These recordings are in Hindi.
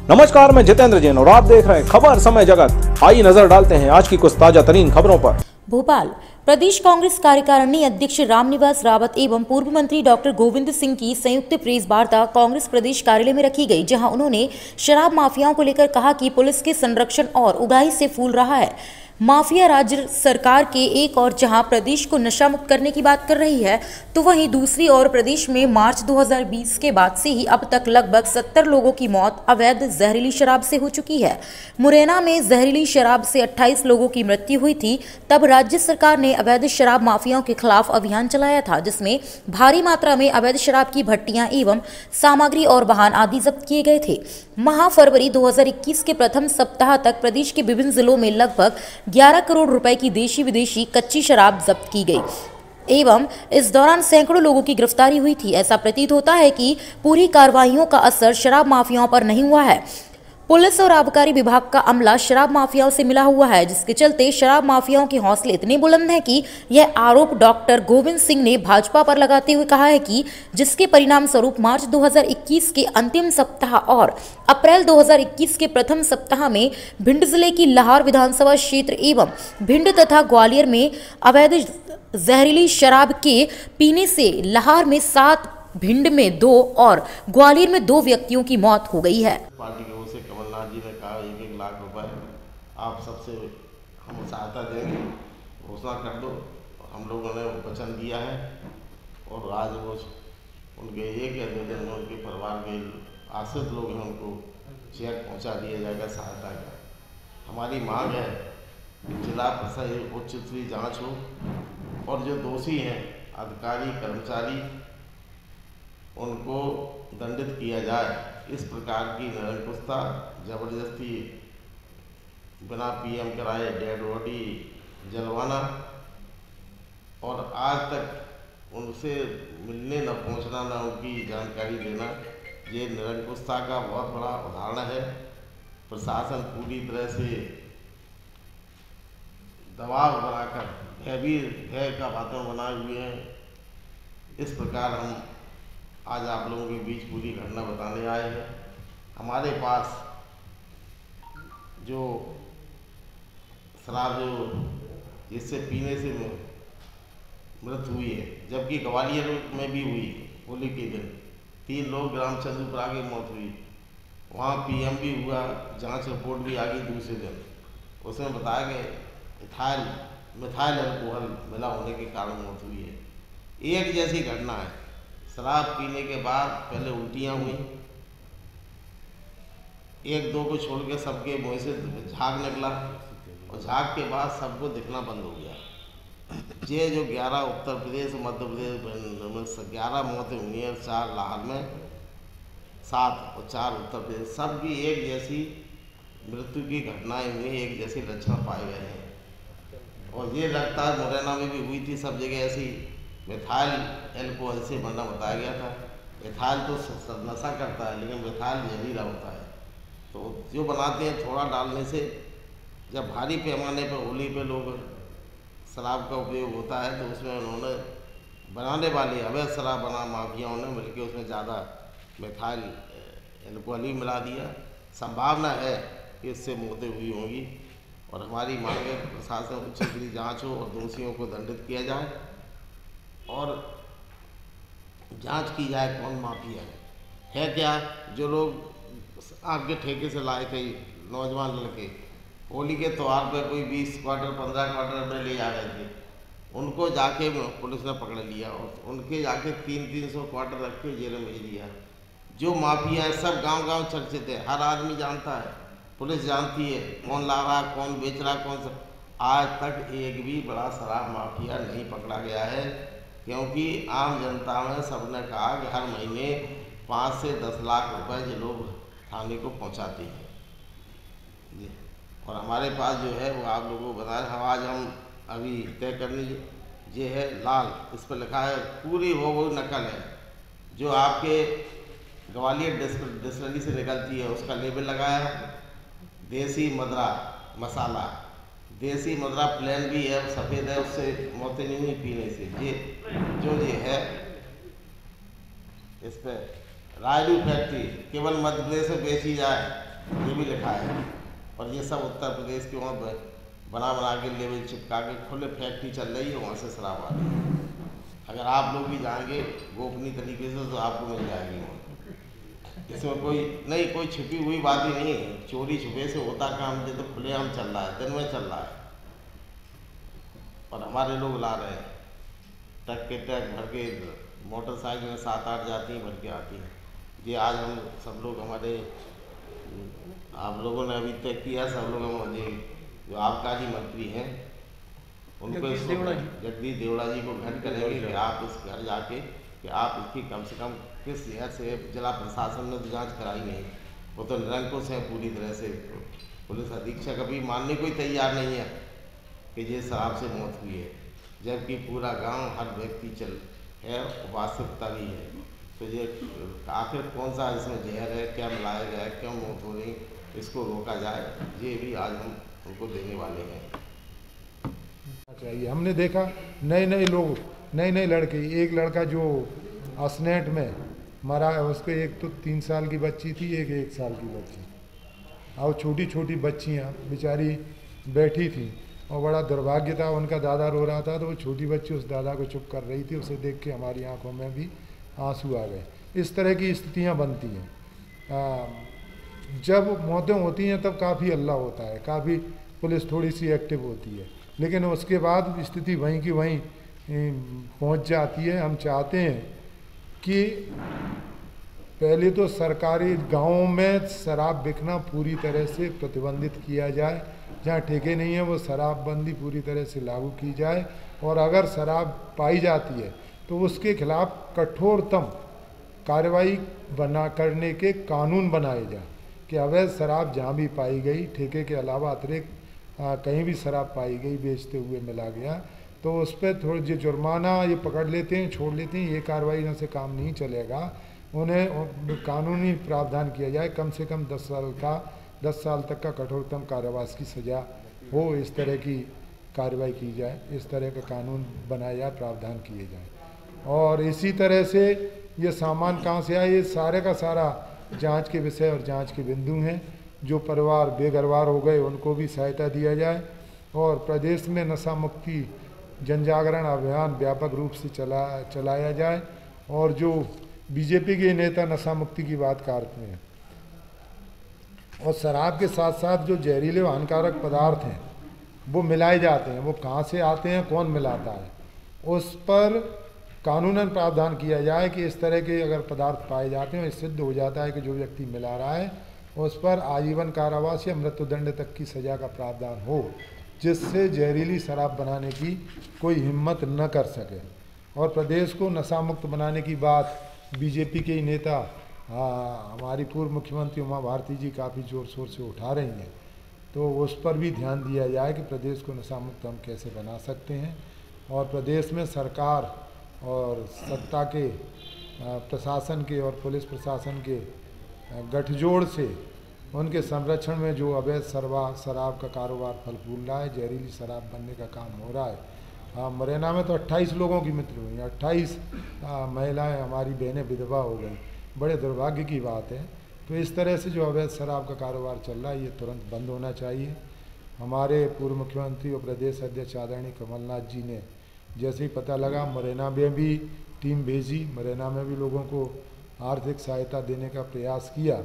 नमस्कार, मैं जितेंद्र जैन और आप देख रहे हैं खबर समय जगत। आइए नजर डालते हैं आज की कुछ ताजा तरीन खबरों पर। भोपाल प्रदेश कांग्रेस कार्यकारिणी अध्यक्ष रामनिवास रावत एवं पूर्व मंत्री डॉक्टर गोविंद सिंह की संयुक्त प्रेस वार्ता कांग्रेस प्रदेश कार्यालय में रखी गई, जहां उन्होंने शराब माफियाओं को लेकर कहा कि पुलिस के संरक्षण और उगाही से फूल रहा है माफिया राज्य सरकार के एक और जहां प्रदेश को नशा मुक्त करने की बात कर रही है, तो वहीं दूसरी ओर प्रदेश में मार्च 2020 के बाद से ही अब तक लगभग 70 लोगों की मौत अवैध जहरीली शराब से हो चुकी है। मुरैना में जहरीली शराब से 28 लोगों की मृत्यु हुई थी। तब राज्य सरकार ने अवैध शराब माफियाओं के खिलाफ अभियान चलाया था, जिसमें भारी मात्रा में अवैध शराब की भट्टियां एवं सामग्री और वाहन आदि जब्त किए गए थे। माह फरवरी 2021 के प्रथम सप्ताह तक प्रदेश के विभिन्न जिलों में लगभग 11 करोड़ रुपए की देशी विदेशी कच्ची शराब जब्त की गई एवं इस दौरान सैकड़ों लोगों की गिरफ्तारी हुई थी। ऐसा प्रतीत होता है कि पूरी कार्रवाइयों का असर शराब माफियाओं पर नहीं हुआ है। पुलिस और आबकारी विभाग का अमला शराब माफियाओं से मिला हुआ है, जिसके चलते शराब माफियाओं के हौसले इतने बुलंद हैं कि यह आरोप डॉक्टर गोविंद सिंह ने भाजपा पर लगाते हुए कहा है कि जिसके परिणाम स्वरूप मार्च 2021 के अंतिम सप्ताह और अप्रैल 2021 के प्रथम सप्ताह में भिंड जिले की लाहौर विधानसभा क्षेत्र एवं भिंड तथा ग्वालियर में अवैध जहरीली शराब के पीने से लाहौर में 7, भिंड में 2 और ग्वालियर में 2 व्यक्तियों की मौत हो गई है। पार्टी की ओर से कमलनाथ जी ने कहा 1-1 लाख रुपए आप सबसे हम सहायता देंगे, घोषणा कर दो। हम लोगों ने वचन दिया है और आज वो उनके 1 या 2 दिन में उनके परिवार के आश्रित लोग हैं, उनको चेक पहुंचा दिया जाएगा सहायता का। हमारी मांग है कि जिला प्रशासन उच्च स्तरीय जाँच हो और जो दोषी हैं अधिकारी कर्मचारी उनको दंडित किया जाए। इस प्रकार की निरंकुशता, जबरदस्ती, बिना पीएम कराए डेड बॉडी जलवाना और आज तक उनसे मिलने न पहुंचना, न उनकी जानकारी देना, ये निरंकुशता का बहुत बड़ा उदाहरण है। प्रशासन पूरी तरह से दबाव बनाकर भय का वातावरण बनाए हुए हैं। इस प्रकार हम आज आप लोगों के बीच पूरी घटना बताने आए हैं। हमारे पास जो शराब जिससे पीने से मृत्यु हुई है, जबकि ग्वालियर में भी हुई होली के दिन 3 लोग ग्राम चंदूपुरा की मौत हुई। वहाँ पीएम भी हुआ, जांच रिपोर्ट भी आ गई दूसरे दिन। उसमें बताया गया मिथाइल अल्कोहल मिला होने के कारण मौत हुई है। एक जैसी घटना है। शराब पीने के बाद पहले उल्टियाँ हुई, 1-2 को छोड़ के सबके मुँह से झाग निकला और झाग के बाद सबको दिखना बंद हो गया। ये जो 11 उत्तर प्रदेश मध्य प्रदेश में 11 मौतें हुई हैं, 4 लाहौर में 7 और 4 उत्तर प्रदेश, सब की एक जैसी मृत्यु की घटनाएं हुई, एक जैसे लक्षण पाए गए हैं। और ये लगता है मुरैना में भी हुई थी, सब जगह ऐसी मिथाइल अल्कोहल से बनना बताया गया था। मिथाइल तो नशा करता है, लेकिन मिथाइल जहरीला होता है। तो जो बनाते हैं थोड़ा डालने से, जब भारी पैमाने पर होली पे लोग शराब का उपयोग होता है, तो उसमें उन्होंने बनाने वाले अवैध शराब बना माफियाओं ने मिलकर उसमें ज़्यादा मिथाइल अल्कोहल ही मिला दिया। संभावना है कि इससे मौतें हुई होंगी और हमारी मांग है प्रशासन उच्च स्तरीय जाँच हो और दोषियों को दंडित किया जाए और जांच की जाए कौन माफिया है क्या। जो लोग आपके ठेके से लाए थे नौजवान लड़के, होली के त्यौहार पर कोई 20 क्वार्टर 15 क्वार्टर में ले जा रहे थे, उनको जाके पुलिस ने पकड़ लिया और उनके जाके 300-300 क्वार्टर रख के जेल में भेज दिया। जो माफिया है सब गांव-गांव चर्चित है, हर आदमी जानता है, पुलिस जानती है कौन ला रहा, कौन बेच रहा, कौन सा। आज तक एक भी बड़ा शराब माफिया नहीं पकड़ा गया है, क्योंकि आम जनता में सबने कहा कि हर महीने 5 से 10 लाख रुपए जो लोग थाने को पहुंचाते हैं जी। और हमारे पास जो है वो आप लोगों को बता रहे हैं। आज हम अभी तय कर लीजिए, ये है लाल, इस पर लिखा है पूरी वो नकल है जो आपके ग्वालियर डिस्टिलरी से निकलती है, उसका लेबल लगाया है देसी मदरा मसाला। देसी मदरा प्लेन भी है, सफ़ेद है, उससे मौतें नहीं हुई पीने से। ये है इस पर रायडू फैक्ट्री केवल मध्य प्रदेश में बेची जाए, ये भी लिखा है। और ये सब उत्तर प्रदेश के वहाँ बना के लेवल चिपका के खुले फैक्ट्री चल रही है, वहाँ से शराब आ रही है। अगर आप लोग भी जाएंगे गोपनीय तरीके से तो आपको मिल जाएगी वहाँ। इसमें कोई नहीं, कोई छिपी हुई बात ही नहीं है। चोरी छुपे से होता काम ये तो खुलेआम चल रहा है, दिन में चल रहा है। और हमारे लोग ला रहे हैं ट्रक के ट्रक भर के, मोटरसाइकिल में 7-8 जाती हैं भर के आती हैं। ये आज हम सब लोग हमारे आप लोगों ने अभी तय किया, सब लोग हम जो आबकारी मंत्री हैं उनको जगदीश देवड़ा जी को घर करेंगे कि आप इस घर जाके कि आप इसकी कम से कम किस जगह से जिला प्रशासन ने तो जाँच कराई नहीं, वो तो निरंकुश है पूरी तरह से। पुलिस अधीक्षक अभी मानने को ही तैयार नहीं है कि ये शराब से मौत हुई है, जबकि पूरा गांव हर व्यक्ति चल है, वास्तविकता भी है। तो ये आखिर कौन सा इसमें जहर है, क्या मिलाया गया है, क्यों मौत हो रही, इसको रोका जाए, ये भी आज हम उनको देने वाले हैं। चाहिए हमने देखा नए लोग, नए लड़के, एक लड़का जो असनेट में मरा है उसको, एक तो 3 साल की बच्ची थी, एक 1 साल की बच्ची, और छोटी बच्चियां बेचारी बैठी थी और बड़ा दुर्भाग्य था। उनका दादा रो रहा था तो वो छोटी बच्ची उस दादा को चुप कर रही थी। उसे देख के हमारी आंखों में भी आंसू आ गए। इस तरह की स्थितियां बनती हैं। जब मौतें होती हैं तब काफ़ी हल्ला होता है, काफ़ी पुलिस थोड़ी सी एक्टिव होती है, लेकिन उसके बाद स्थिति वहीं की वहीं पहुंच जाती है। हम चाहते हैं कि पहले तो सरकारी गांवों में शराब बिकना पूरी तरह से प्रतिबंधित किया जाए, जहां ठेके नहीं है वो शराबबंदी पूरी तरह से लागू की जाए, और अगर शराब पाई जाती है तो उसके खिलाफ कठोरतम कार्रवाई करने के कानून बनाए जाए कि अवैध शराब जहां भी पाई गई, ठेके के अलावा अतिरिक्त कहीं भी शराब पाई गई बेचते हुए मिला गया तो उस पर थोड़ी जो जुर्माना ये पकड़ लेते हैं, छोड़ लेते हैं, ये कार्रवाई से काम नहीं चलेगा। उन्हें कानूनी प्रावधान किया जाए, कम से कम 10 साल तक का कठोरतम कारावास की सज़ा हो, इस तरह की कार्रवाई की जाए, इस तरह का कानून बनाया जाए, प्रावधान किए जाए। और इसी तरह से ये सामान कहाँ से आए, ये सारे का सारा जांच के विषय और जांच के बिंदु हैं। जो परिवार बेघरवार हो गए उनको भी सहायता दिया जाए, और प्रदेश में नशा मुक्ति जनजागरण अभियान व्यापक रूप से चलाया जाए। और जो बीजेपी के नेता नशा मुक्ति की बात करते हैं, और शराब के साथ साथ जो जहरीले व हानिकारक पदार्थ हैं वो मिलाए जाते हैं, वो कहाँ से आते हैं, कौन मिलाता है, उस पर कानूनन प्रावधान किया जाए कि इस तरह के अगर पदार्थ पाए जाते हैं, सिद्ध हो जाता है कि जो व्यक्ति मिला रहा है उस पर आजीवन कारावास या मृत्युदंड तक की सज़ा का प्रावधान हो, जिससे जहरीली शराब बनाने की कोई हिम्मत न कर सके। और प्रदेश को नशा मुक्त बनाने की बात बीजेपी के ही नेता हमारी पूर्व मुख्यमंत्री उमा भारती जी काफ़ी ज़ोर शोर से उठा रही हैं, तो उस पर भी ध्यान दिया जाए कि प्रदेश को नशा मुक्त हम कैसे बना सकते हैं। और प्रदेश में सरकार और सत्ता के प्रशासन के और पुलिस प्रशासन के गठजोड़ से उनके संरक्षण में जो अवैध शराब का कारोबार फल फूल रहा है, जहरीली शराब बनने का काम हो रहा है। मुरैना में तो 28 लोगों की मृत्यु हुई, 28 महिलाएं हमारी बहनें विधवा हो गई, बड़े दुर्भाग्य की बात है। तो इस तरह से जो अवैध शराब का कारोबार चल रहा है ये तुरंत बंद होना चाहिए। हमारे पूर्व मुख्यमंत्री और प्रदेश अध्यक्ष आदरणीय कमलनाथ जी ने जैसे ही पता लगा मुरैना में भी टीम भेजी, मुरैना में भी लोगों को आर्थिक सहायता देने का प्रयास किया,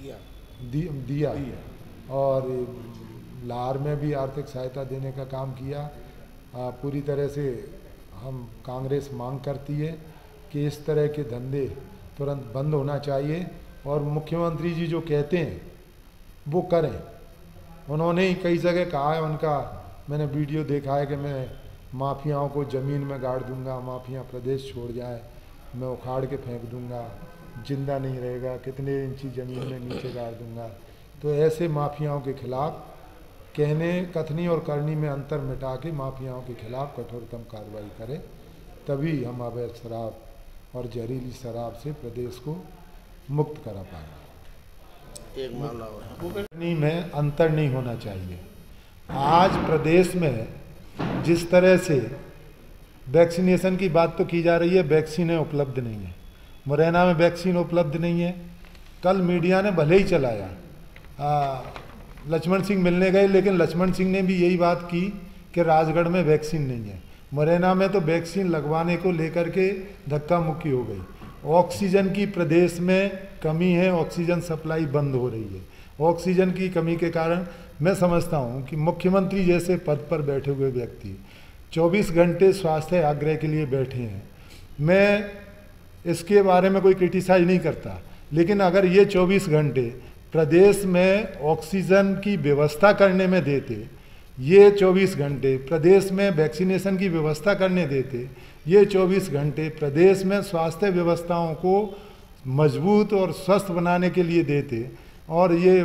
दिया और लाहौर में भी आर्थिक सहायता देने का काम किया। पूरी तरह से हम कांग्रेस मांग करती है कि इस तरह के धंधे तुरंत बंद होना चाहिए, और मुख्यमंत्री जी जो कहते हैं वो करें। उन्होंने ही कई जगह कहा है, उनका मैंने वीडियो देखा है कि मैं माफियाओं को ज़मीन में गाड़ दूंगा, माफिया प्रदेश छोड़ जाए, मैं उखाड़ के फेंक दूंगा, जिंदा नहीं रहेगा, कितने इंची ज़मीन में नीचे गाड़ दूंगा। तो ऐसे माफियाओं के खिलाफ कहने, कथनी और करनी में अंतर मिटा के माफियाओं के खिलाफ कठोरतम कार्रवाई करें, तभी हम अवैध शराब और जहरीली शराब से प्रदेश को मुक्त करा पाएंगे। एक मामला में अंतर नहीं होना चाहिए। आज प्रदेश में जिस तरह से वैक्सीनेशन की बात तो की जा रही है, वैक्सीनें उपलब्ध नहीं है, मुरैना में वैक्सीन उपलब्ध नहीं है। कल मीडिया ने भले ही चलाया, लक्ष्मण सिंह मिलने गए, लेकिन लक्ष्मण सिंह ने भी यही बात की कि राजगढ़ में वैक्सीन नहीं है। मुरैना में तो वैक्सीन लगवाने को लेकर के धक्का मुक्की हो गई। ऑक्सीजन की प्रदेश में कमी है, ऑक्सीजन सप्लाई बंद हो रही है। ऑक्सीजन की कमी के कारण मैं समझता हूँ कि मुख्यमंत्री जैसे पद पर बैठे हुए व्यक्ति 24 घंटे स्वास्थ्य आग्रह के लिए बैठे हैं। मैं इसके बारे में कोई क्रिटिसाइज नहीं करता, लेकिन अगर ये 24 घंटे प्रदेश में ऑक्सीजन की व्यवस्था करने में देते, ये 24 घंटे प्रदेश में वैक्सीनेशन की व्यवस्था करने देते, ये 24 घंटे प्रदेश में स्वास्थ्य व्यवस्थाओं को मजबूत और स्वस्थ बनाने के लिए देते, और ये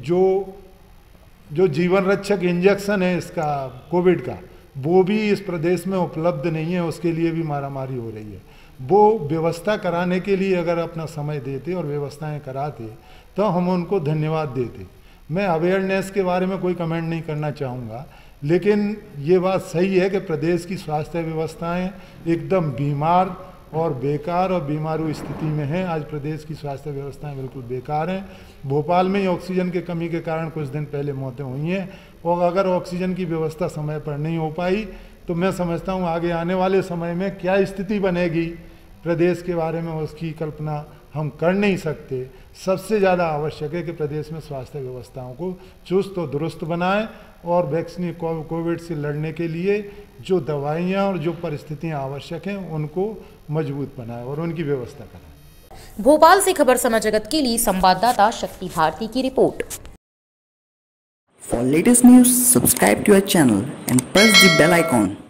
जो जीवन रक्षक इंजेक्शन है इसका कोविड का, वो भी इस प्रदेश में उपलब्ध नहीं है, उसके लिए भी मारामारी हो रही है। वो व्यवस्था कराने के लिए अगर अपना समय देते और व्यवस्थाएं कराते तो हम उनको धन्यवाद देते। मैं अवेयरनेस के बारे में कोई कमेंट नहीं करना चाहूँगा, लेकिन ये बात सही है कि प्रदेश की स्वास्थ्य व्यवस्थाएं एकदम बीमार और बेकार और बीमारू स्थिति में हैं। आज प्रदेश की स्वास्थ्य व्यवस्थाएं बिल्कुल बेकार हैं। भोपाल में ही ऑक्सीजन की कमी के कारण कुछ दिन पहले मौतें हुई हैं, और अगर ऑक्सीजन की व्यवस्था समय पर नहीं हो पाई तो मैं समझता हूँ आगे आने वाले समय में क्या स्थिति बनेगी प्रदेश के बारे में उसकी कल्पना हम कर नहीं सकते। सबसे ज़्यादा आवश्यक है कि प्रदेश में स्वास्थ्य व्यवस्थाओं को चुस्त और दुरुस्त बनाएं, और वैक्सीन कोविड से लड़ने के लिए जो दवाइयाँ और जो परिस्थितियाँ आवश्यक हैं उनको मजबूत बनाएं और उनकी व्यवस्था करें। भोपाल से खबर समय जगत के लिए संवाददाता शक्ति भारती की report. For latest news, subscribe to our channel and press the bell icon.